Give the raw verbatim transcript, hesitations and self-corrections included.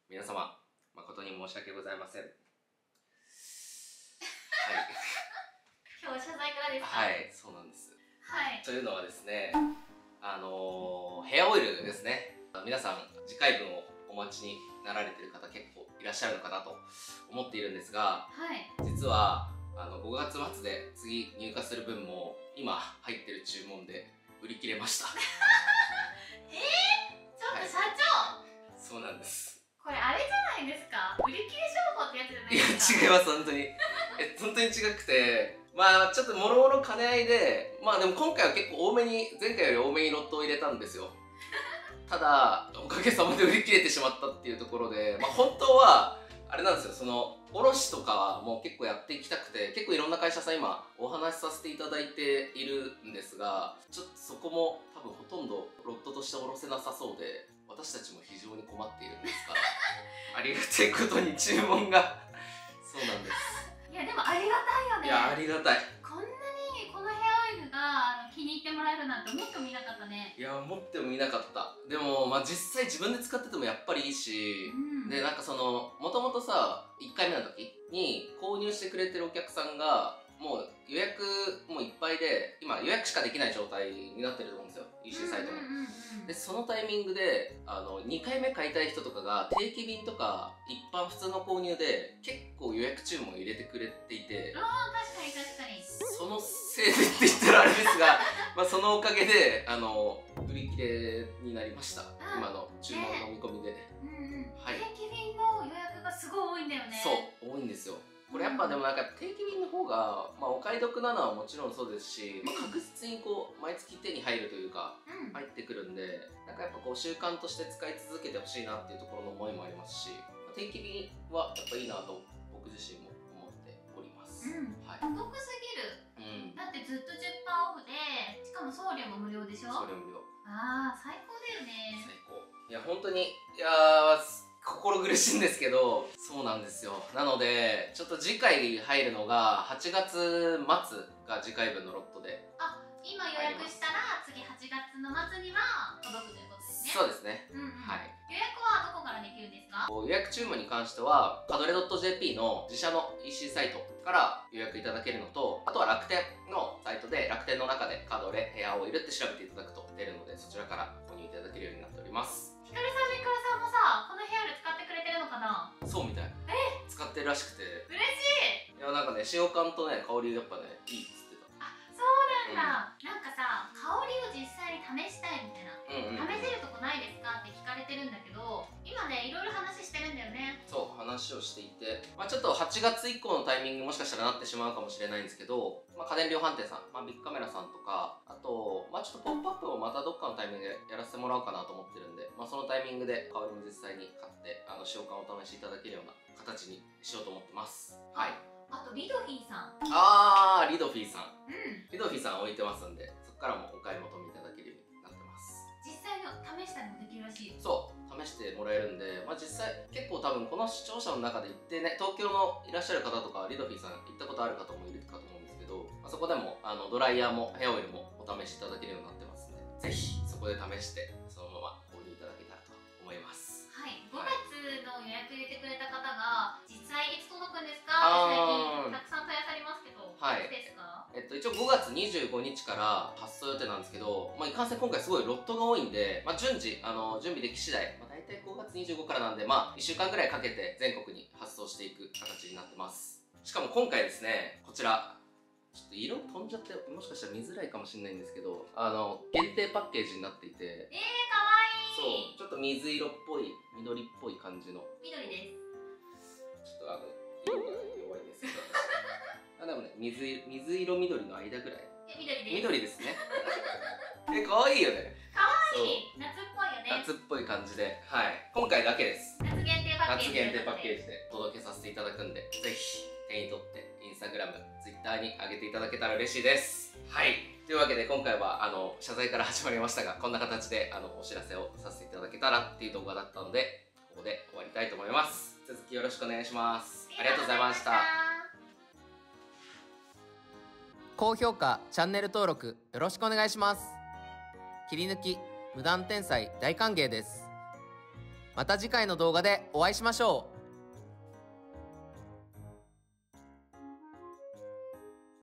皆様誠に申し訳ございません。はい。 今日は謝罪からですか？ はい、そうなんです。 はい。 というのはですね、あのー、ヘアオイルですね。皆さん次回分をお待ちになられている方結構いらっしゃるのかなと思っているんですが、 はい、 実はあのごがつ末で次入荷する分も今入ってる注文で売り切れました。 えー、ちょっと社長、 はい、そうなんです。 これあれじゃないですか、売り切れ商法ってやつじゃないですか？ いや違います、本当にえ本当に違くて、まあちょっともろもろ兼ね合いで、まあでも今回は結構多めに、前回より多めにロットを入れたんですよ。ただおかげさまで売り切れてしまったっていうところで、まあ本当はあれなんですよ、その卸とかはもう結構やっていきたくて、結構いろんな会社さん今お話しさせていただいているんですが、ちょっとそこも多分ほとんどロットとして卸せなさそうで、私たちも非常に困っているんですがありがたいことに注文がそうなんです。 いやでもありがたいよね。 いやありがたい。 こんなにこのヘアオイルがあの気に入ってもらえるなんて思ってもみなかったね。 いや思ってもみなかった。でもまあ実際自分で使っててもやっぱりいいし、うん、でなんかそのもともとさいっかいめの時に購入してくれてるお客さんがもう予約もういっぱいで、今予約しかできない状態になってると思うんですよ、 イーシー サイトも。でそのタイミングであのにかいめ買いたい人とかが定期便とか一般普通の購入で結構予約注文入れてくれていて、 ああ確かに確かに、 そのせいでって言ったらあれですがまあそのおかげであの売り切れになりました、今の注文の見込みで、ね、 うんうん、 はい、 定期便の予約がすごい多いんだよね。 そう多いんですよ。これやっぱでもなんか定期便の方が、まあ、お買い得なのはもちろんそうですし、まあ、確実にこう毎月手に入るというか、うん、入ってくるんで、なんかやっぱこう習慣として使い続けてほしいなっていうところの思いもありますし、定期便はやっぱいいなと僕自身も思っております、うん、はい、 お得すぎる、うん、だってずっと じゅっパーセント オフで、しかも送料も無料でしょ。 送料無料。 ああ最高だよね。最高。いや本当に、いやー心苦しいんですけど、そうなんですよ。なのでちょっと次回入るのがはちがつまつが次回分のロットで、 あ、今予約したら次はちがつの末には届くということですね。 そうですね、うん、うん、はい。 予約はどこからできるんですか？ 予約注文に関してはカドレ .jp の自社の イーシー サイトから予約いただけるのと、あとは楽天のサイトで、楽天の中でカドレヘアオイルって調べていただくと出るので、そちらから購入いただけるようになっております。 ひかるさん、みくらさんもさ、このヘアオイル使ってくれてるのかな？ そうみたい。え、使ってるらしくて嬉しい。 いやなんかね、使用感とね香りやっぱねいいっつってた。 あ、そうなんだ、うん、なんかさ香りを実際に試したいみたいな、うんうん、試せるとこないですかって聞かれてるんだけど、今ねいろいろ話してるんだよね。そう話をしていて、まあ、ちょっとはちがつ以降のタイミングもしかしたらなってしまうかもしれないんですけど、まあ、家電量販店さん、まあ、ビッグカメラさんとか、あと、まあ、ちょっとポップアップをまたどっかのタイミングでやらせてもらおうかなと思ってるんで、まあ、そのタイミングで香りも実際に買ってあの使用感をお試しいただけるような形にしようと思ってます。はい。 あとリドフィーさん、 あーリドフィーさん、うん、リドフィーさん置いてますんで、そこからもお買い求めいただけるようになってます。 実際の試したりもできるらしい。 そう試してもらえるんで、まあ、実際結構多分この視聴者の中で行ってね、東京のいらっしゃる方とかリドフィーさん行ったことある方もいるかと思うんですけど、まあ、そこでもあのドライヤーもヘアオイルもお試しいただけるようになってますんで、ぜひそこで試してそのまま購入いただけたらと思います。 はい、ごがつの予約入れてくれた方が実際いつ届くんですかって最近たくさん問い合わせありますけど、はい、いつですか？ えっと、一応ごがつにじゅうごにちから発送予定なんですけど、まあ、いかんせん今回すごいロットが多いんで、まあ、順次あの準備でき次第、まあ、大体ごがつにじゅうごからなんで、まあ、いっしゅうかんぐらいかけて全国に発送していく形になってます。しかも今回ですね、こちらちょっと色飛んじゃってもしかしたら見づらいかもしれないんですけど、あの限定パッケージになっていて、 えー、かわいい。 そうちょっと水色っぽい緑っぽい感じの、 緑です。 ちょっとあの色が弱いですけどあでもね、水水色緑の間ぐらい。 え、緑です。 緑ですねえ、可愛いよね。 可愛い。夏っぽいよね。 夏っぽい感じで、はい、今回だけです。 夏限定パッケージ。 夏限定パッケージで届けさせていただくんで、ぜひ手に取ってインスタグラム、ツイッターに上げていただけたら嬉しいです。はい。というわけで今回はあの謝罪から始まりましたが、こんな形であのお知らせをさせていただけたらっていう動画だったので、ここで終わりたいと思います。続きよろしくお願いします。ありがとうございました。高評価、チャンネル登録よろしくお願いします。切り抜き、無断転載大歓迎です。 また次回の動画でお会いしましょう。